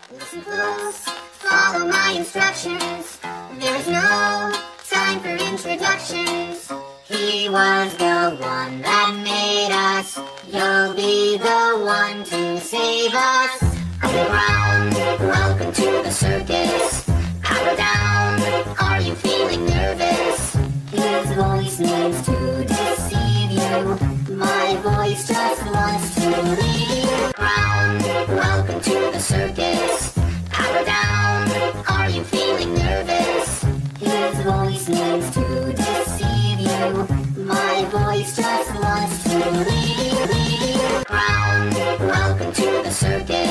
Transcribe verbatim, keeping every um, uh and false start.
Listen close, follow my instructions. There is no time for introductions. He was the one that made us. You'll be the one to save us. Underground, welcome to the circus. Power down, are you feeling nervous? His voice needs to deceive you. My voice just wants to leave you. Ground, welcome to the circus. Power down, are you feeling nervous? His voice needs to deceive you. My voice just wants to leave you. Ground, welcome to the circus.